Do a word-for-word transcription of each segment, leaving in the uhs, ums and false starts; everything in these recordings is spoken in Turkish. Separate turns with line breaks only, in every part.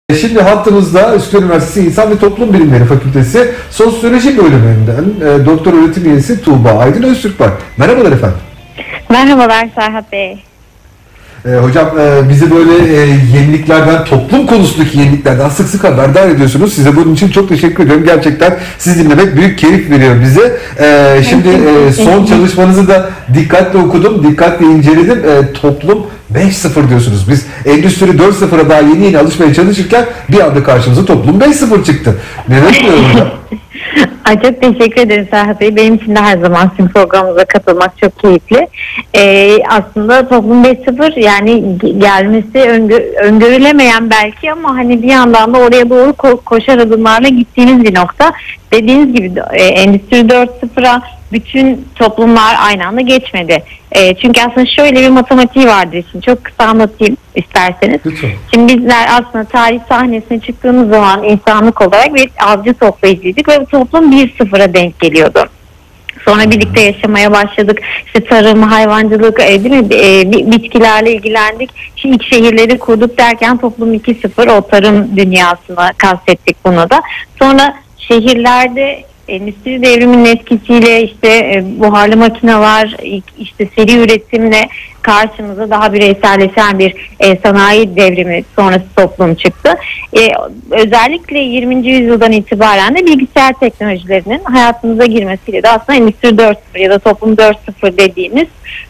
Şimdi hattımızda Üsküdar Üniversitesi İnsan ve Toplum Bilimleri Fakültesi Sosyoloji bölümünden e, doktor öğretim üyesi Tuğba Aydın Öztürk var. Merhabalar efendim.
Merhabalar Serhat Bey.
E, hocam e, bizi böyle e, yeniliklerden, toplum konusundaki yeniliklerden sık sık haberdar ediyorsunuz. Size bunun için çok teşekkür ediyorum. Gerçekten sizi dinlemek büyük keyif veriyor bize. E, şimdi e, son çalışmanızı da dikkatle okudum, dikkatle inceledim. E, toplum beş nokta sıfır diyorsunuz. Biz Endüstri dört nokta sıfıra daha yeni yeni alışmaya çalışırken bir anda karşımıza Toplum beş nokta sıfır çıktı. Neden diyorum hocam?
Ay, çok teşekkür ederim Serhat Bey. Benim için de her zaman sizin programımıza katılmak çok keyifli. Ee, aslında Toplum beş nokta sıfır yani gelmesi öngö- öngörülemeyen belki ama hani bir yandan da oraya doğru ko- koşar adımlarla gittiğimiz bir nokta. Dediğiniz gibi e, Endüstri dört nokta sıfıra bütün toplumlar aynı anda geçmedi. E, çünkü aslında şöyle bir matematiği vardır. Şimdi çok kısa anlatayım isterseniz.
Lütfen.
Şimdi bizler aslında tarih sahnesine çıktığımız zaman insanlık olarak bir avcı toplayıcıydık ve bu toplum bir sıfıra denk geliyordu. Sonra birlikte yaşamaya başladık. İşte tarım, hayvancılık, e, değil mi? E, bitkilerle ilgilendik. Şimdi ilk şehirleri kurduk derken toplum iki sıfır, o tarım dünyasına kastettik bunu da. Sonra şehirlerde endüstri devriminin etkisiyle işte e, buharlı makineler, işte seri üretimle karşımıza daha bireyselleşen bir e, sanayi devrimi sonrası toplum çıktı. E, özellikle yirminci yüzyıldan itibaren de bilgisayar teknolojilerinin hayatımıza girmesiyle de aslında Endüstri dört nokta sıfır ya da Toplum dört nokta sıfır dediğimiz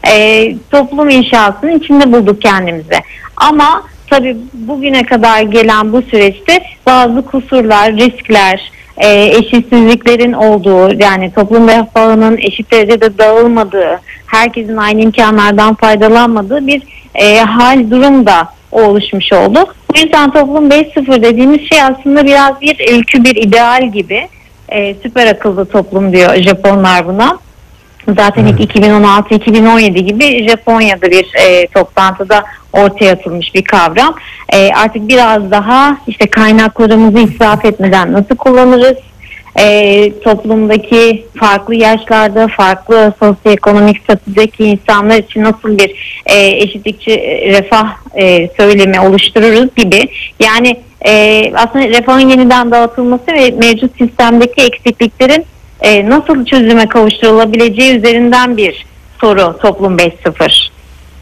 e, toplum inşasının içinde bulduk kendimizi. Ama tabii bugüne kadar gelen bu süreçte bazı kusurlar, riskler, E, eşitsizliklerin olduğu, yani toplum refahının eşit derecede dağılmadığı, herkesin aynı imkanlardan faydalanmadığı bir e, hal durum da oluşmuş oldu. Bu yüzden Toplum beş nokta sıfır dediğimiz şey aslında biraz bir ülkü, bir ideal gibi. E, süper akıllı toplum diyor Japonlar buna. Zaten ilk iki bin on altı iki bin on yedi gibi Japonya'da bir e, toplantıda ortaya atılmış bir kavram. E, artık biraz daha işte kaynaklarımızı israf etmeden nasıl kullanırız? E, toplumdaki farklı yaşlarda, farklı sosyoekonomik statüdeki insanlar için nasıl bir e, eşitlikçi refah e, söylemi oluştururuz gibi. Yani e, aslında refahın yeniden dağıtılması ve mevcut sistemdeki eksikliklerin E, nasıl çözüme kavuşturulabileceği üzerinden bir soru Toplum beş nokta sıfır.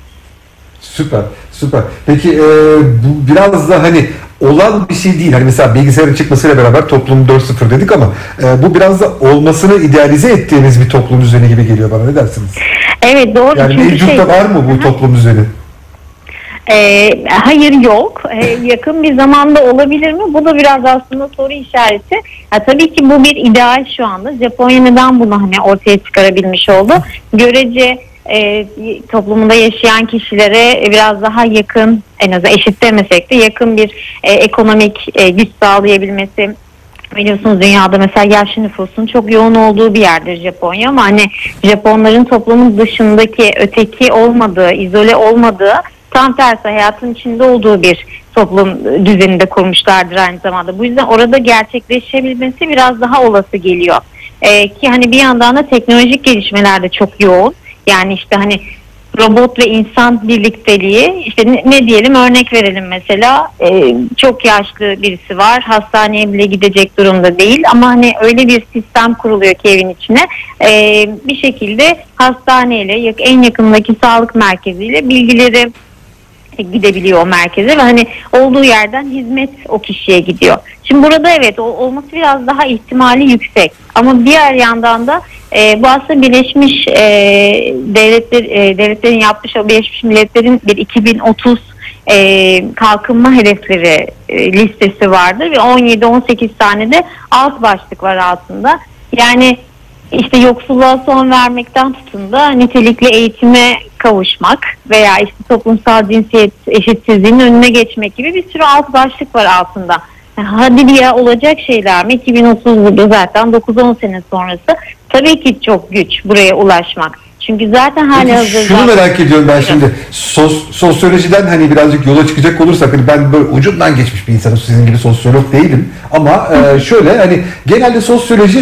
Süper, süper. Peki e, bu biraz da hani olan bir şey değil. Hani mesela bilgisayarın çıkmasıyla beraber Toplum dört nokta sıfır dedik ama e, bu biraz da olmasını idealize ettiğimiz bir toplum düzeni gibi geliyor bana. Ne dersiniz?
Evet, doğru.
Yani mevcutta şey, var mı bu hı. toplum düzeni?
E, hayır, yok. E, yakın bir zamanda olabilir mi? Bu da biraz aslında soru işareti. Ya, tabii ki bu bir ideal şu anda. Japonya neden bunu hani ortaya çıkarabilmiş oldu? Görece e, toplumunda yaşayan kişilere biraz daha yakın, en azından eşit demesek de yakın bir e, ekonomik e, güç sağlayabilmesi. Biliyorsunuz dünyada mesela yaşlı nüfusun çok yoğun olduğu bir yerdir Japonya, ama hani Japonların toplumun dışındaki, öteki olmadığı, izole olmadığı, tam tersi hayatın içinde olduğu bir toplum düzeninde kurmuşlardır aynı zamanda. Bu yüzden orada gerçekleşebilmesi biraz daha olası geliyor. Ee, ki hani bir yandan da teknolojik gelişmeler de çok yoğun. Yani işte hani robot ve insan birlikteliği, işte ne, ne diyelim, örnek verelim mesela, e, çok yaşlı birisi var, hastaneye bile gidecek durumda değil ama hani öyle bir sistem kuruluyor ki evin içine e, bir şekilde hastaneyle, en yakındaki sağlık merkeziyle bilgileri gidebiliyor o merkeze ve hani olduğu yerden hizmet o kişiye gidiyor. Şimdi burada evet olması biraz daha ihtimali yüksek, ama diğer yandan da e, bu aslında Birleşmiş e, Devletler e, devletlerin yapmış, o Birleşmiş Milletler'in bir iki bin otuz e, kalkınma hedefleri e, listesi vardır ve on yedi on sekiz tane de alt başlık var altında. Yani İşte yoksulluğa son vermekten tutun da nitelikli eğitime kavuşmak veya işte toplumsal cinsiyet eşitsizliğinin önüne geçmek gibi bir sürü alt başlık var altında. Yani hadi diye olacak şeyler mi? iki bin otuzda zaten dokuz on sene sonrası tabii ki çok güç buraya ulaşmak. Çünkü zaten hali hazırda...
Şunu merak ediyorum ben şimdi. Sos, sosyolojiden hani birazcık yola çıkacak olursak, hani ben böyle ucundan geçmiş bir insanım, sizin gibi sosyolog değilim. Ama e, şöyle hani genelde sosyoloji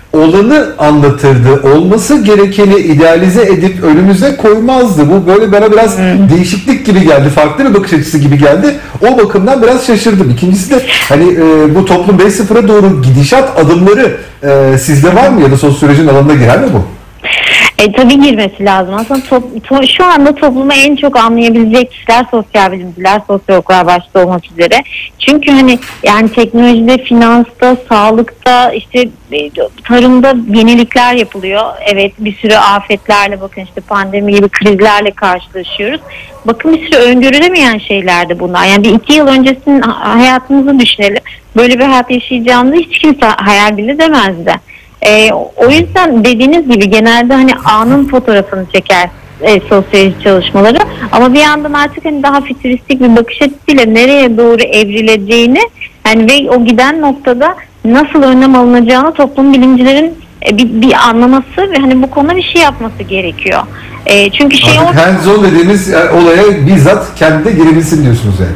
olanı anlatırdı. Olması gerekeni idealize edip önümüze koymazdı. Bu böyle bana biraz hmm. değişiklik gibi geldi. Farklı bir bakış açısı gibi geldi. O bakımdan biraz şaşırdım. İkincisi de hani e, bu toplum beş sıfıra doğru gidişat adımları e, sizde var mı ya da sosyolojinin alanına girer mi bu?
E, tabii girmesi lazım. Aslında to, to, şu anda toplumu en çok anlayabilecek kişiler sosyal bilimciler, sosyologlar başta olmak üzere. Çünkü hani yani teknolojide, finansta, sağlıkta, işte e, tarımda yenilikler yapılıyor. Evet, bir sürü afetlerle, bakın işte pandemi gibi krizlerle karşılaşıyoruz. Bakın bir sürü öngörülemeyen şeyler de bunlar. Yani bir iki yıl öncesinin hayatımızı düşünelim. Böyle bir hayat yaşayacağımızı hiç kimse hayal bile demezdi. Ee, o yüzden dediğiniz gibi genelde hani anın fotoğrafını çeker e, sosyoloji çalışmaları, ama bir yandan artık hani daha fütüristik bir bakış açısıyla nereye doğru evrileceğini yani ve o giden noktada nasıl önlem alınacağını toplum bilimcilerin e, bir, bir anlaması ve hani bu konuda bir şey yapması gerekiyor. E, çünkü şey
artık
o...
hands-on dediğimiz yani olaya bizzat kendi de girebilsin diyorsunuz yani.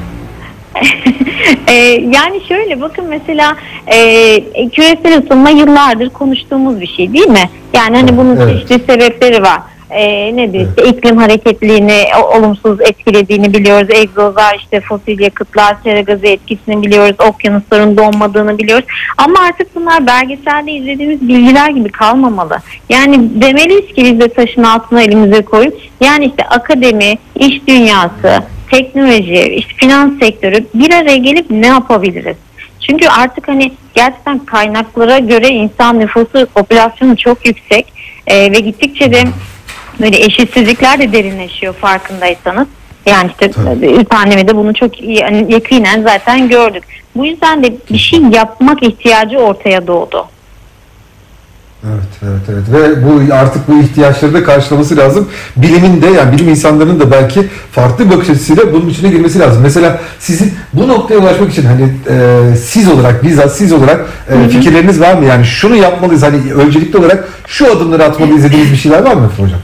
ee, yani şöyle bakın mesela e, küresel ısınma yıllardır konuştuğumuz bir şey değil mi? Yani hani bunun evet. çeşitli sebepleri var. E, nedir evet. işte iklim hareketliliğini o, olumsuz etkilediğini biliyoruz. Egzozlar, işte fosil yakıtlar, sera gazı etkisini biliyoruz. Okyanusların donmadığını biliyoruz. Ama artık bunlar belgeselde izlediğimiz bilgiler gibi kalmamalı. Yani demeliyiz ki biz de taşın altına elimize koyup yani işte akademi, iş dünyası, teknoloji, işte finans sektörü bir araya gelip ne yapabiliriz? Çünkü artık hani gerçekten kaynaklara göre insan nüfusu, popülasyonu çok yüksek ee, ve gittikçe de böyle eşitsizlikler de derinleşiyor farkındaysanız. Yani işte Tabii. pandemide bunu çok iyi, yani yakinen zaten gördük. Bu yüzden de bir şey yapmak ihtiyacı ortaya doğdu.
Evet, evet, evet. Ve bu artık bu ihtiyaçları da karşılaması lazım. Bilimin de yani bilim insanlarının da belki farklı bakış açısıyla bunun içine girmesi lazım. Mesela sizin bu noktaya ulaşmak için hani e, siz olarak, bizzat siz olarak e, fikirleriniz var mı? Yani şunu yapmalıyız, hani öncelikli olarak şu adımları atmalıyız dediğiniz bir şeyler var mı hocam?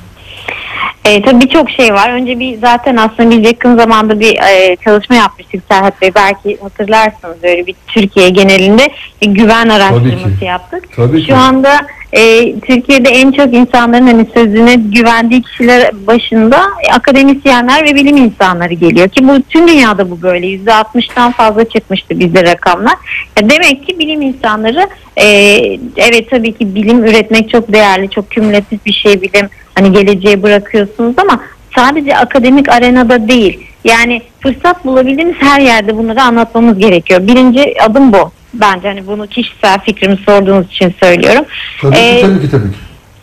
E, tabii birçok şey var. Önce bir zaten aslında biz yakın zamanda bir e, çalışma yapmıştık Serhat Bey. Belki hatırlarsınız, böyle bir Türkiye genelinde bir güven araştırması yaptık.
Tabii
Şu
ki.
anda e, Türkiye'de en çok insanların hani sözüne güvendiği kişiler başında e, akademisyenler ve bilim insanları geliyor ki bu tüm dünyada bu böyle. yüzde altmıştan fazla çıkmıştı bizde rakamlar. Ya demek ki bilim insanları e, evet tabii ki bilim üretmek çok değerli, çok kümülatif bir şey bilim. Hani geleceğe bırakıyorsunuz ama sadece akademik arenada değil. Yani fırsat bulabildiğimiz her yerde bunları anlatmamız gerekiyor. Birinci adım bu. Bence hani bunu kişisel fikrimi sorduğunuz için söylüyorum.
Tabii ki, ee, tabii ki, tabii ki.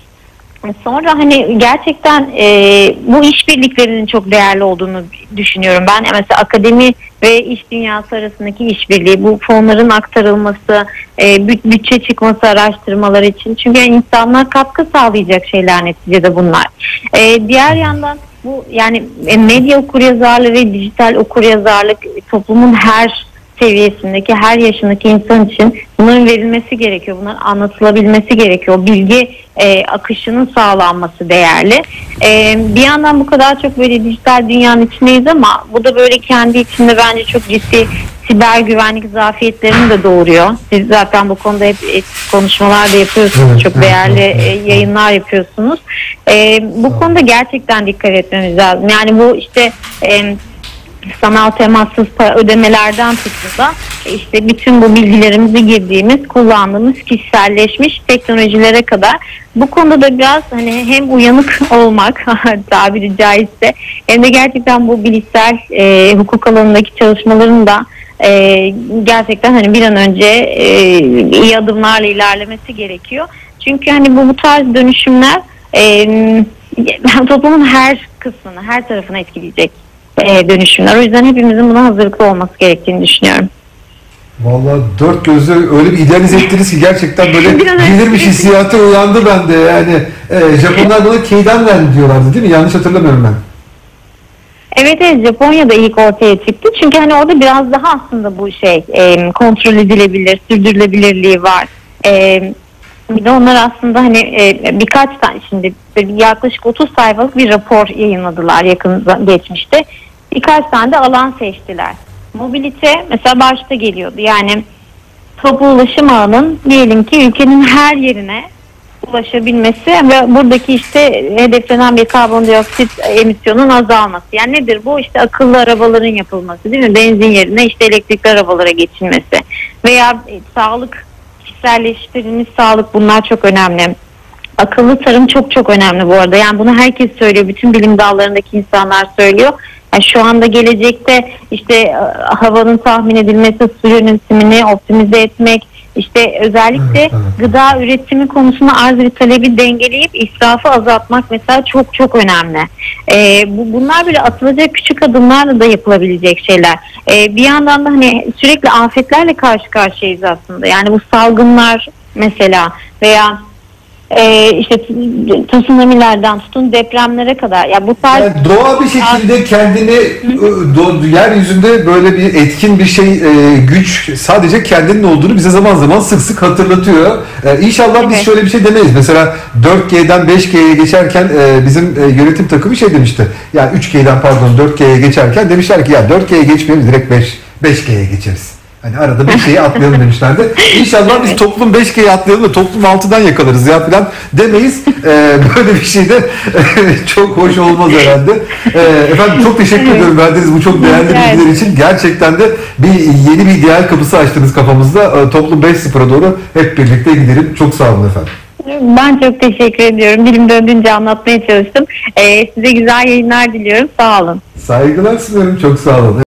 Sonra hani gerçekten e, bu işbirliklerinin çok değerli olduğunu düşünüyorum. Ben mesela akademi ve iş dünyası arasındaki işbirliği, bu fonların aktarılması, e, bütçe çıkması araştırmalar için. Çünkü yani insanlar katkı sağlayacak şeyler neticede bunlar. E, diğer yandan bu yani medya okuryazarlığı ve dijital okuryazarlık toplumun her seviyesindeki, her yaşındaki insan için bunların verilmesi gerekiyor. Bunların anlatılabilmesi gerekiyor. Bilgi e, akışının sağlanması değerli. E, bir yandan bu kadar çok böyle dijital dünyanın içindeyiz ama bu da böyle kendi içinde bence çok ciddi siber güvenlik zafiyetlerini de doğuruyor. Siz zaten bu konuda hep konuşmalar da yapıyorsunuz. Evet, çok evet, değerli evet, yayınlar yapıyorsunuz. E, bu konuda gerçekten dikkat etmemiz lazım. Yani bu işte e, sanal temassız para ödemelerden tutun da işte bütün bu bilgilerimizi girdiğimiz, kullandığımız kişiselleşmiş teknolojilere kadar bu konuda da biraz hani hem uyanık olmak tabiri caizse hem de gerçekten bu bilişsel e, hukuk alanındaki çalışmaların da e, gerçekten hani bir an önce e, iyi adımlarla ilerlemesi gerekiyor. Çünkü hani bu bu tarz dönüşümler e, toplumun her kısmını, her tarafını etkileyecek dönüşümler. O yüzden hepimizin buna hazırlıklı olması gerektiğini düşünüyorum.
Vallahi dört gözle öyle bir idealize ettiniz ki gerçekten böyle gelirmiş hissiyatı uyandı bende. Yani e, Japonlar buna Keidanren diyorlardı değil mi? Yanlış hatırlamıyorum ben.
Evet, evet, Japonya'da ilk ortaya çıktı. Çünkü hani orada biraz daha aslında bu şey e, kontrol edilebilir, sürdürülebilirliği var. E, bir de onlar aslında hani e, birkaç tane şimdi yaklaşık otuz sayfalık bir rapor yayınladılar yakın geçmişte. Birkaç tane de alan seçtiler. Mobilite mesela başta geliyordu. Yani toplu ulaşım ağının diyelim ki ülkenin her yerine ulaşabilmesi ve buradaki işte hedeflenen bir karbondioksit emisyonun azalması. Yani nedir bu? İşte akıllı arabaların yapılması, değil mi? Benzin yerine işte elektrikli arabalara geçilmesi veya sağlık, kişiselleştirilmiş sağlık, bunlar çok önemli. Akıllı tarım çok çok önemli bu arada. Yani bunu herkes söylüyor. Bütün bilim dallarındaki insanlar söylüyor. Yani şu anda gelecekte işte havanın tahmin edilmesi, su yönetimini optimize etmek, işte özellikle
Evet, evet.
gıda üretimi konusunda arz ve talebi dengeleyip israfı azaltmak mesela çok çok önemli. Ee, bu, bunlar bile atılacak küçük adımlarla da yapılabilecek şeyler. Ee, bir yandan da hani sürekli afetlerle karşı karşıyayız aslında. Yani bu salgınlar mesela veya e, işte tsunamilerden tutun depremlere kadar. Ya bu tarz
Yani doğa bir şekilde kendini do, yeryüzünde böyle bir etkin bir şey, e, güç sadece kendinin olduğunu bize zaman zaman sık sık hatırlatıyor. E, İnşallah biz
Evet.
şöyle bir şey demeyiz. Mesela dört G'den beş G'ye geçerken e, bizim e, yönetim takımı şey demişti. Yani üç G'den pardon dört G'ye geçerken demişler ki ya dört G'ye geçmeyelim, direkt beş, beş G'ye geçeriz. Hani arada beş G'ye atlayalım demişlerdi. İnşallah biz
Evet.
toplum beş G'ye atlayalım da toplum altıdan yakalarız ya falan demeyiz. Ee, böyle bir şey de çok hoş olmaz herhalde. Ee, efendim çok teşekkür
Evet.
ediyorum verdiğiniz bu çok değerli
Rica
bilgiler
ederim.
için. Gerçekten de bir yeni bir ideal kapısı açtınız kafamızda. Ee, Toplum beş sıfıra doğru hep birlikte gidelim. Çok sağ olun efendim.
Ben çok teşekkür ediyorum. Dilim döndüğünce anlatmaya çalıştım. Ee, size güzel yayınlar diliyorum. Sağ olun.
Saygılar sunuyorum. Çok sağ olun.